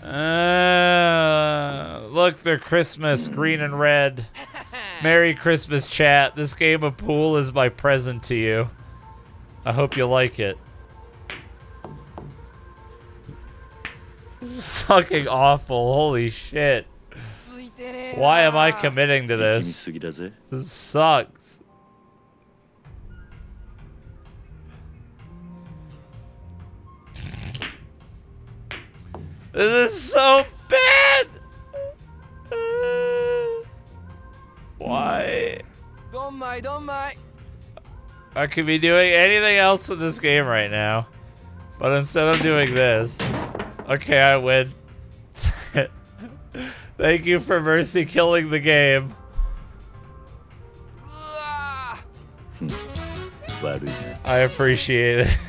Look, they're Christmas, green and red. Merry Christmas, chat. This game of pool is my present to you. I hope you like it. Fucking awful. Holy shit. Why am I committing to this? This sucks. This is so bad! Why? I could be doing anything else in this game right now. But instead of doing this... Okay, I win. Thank you for mercy killing the game. I appreciate it.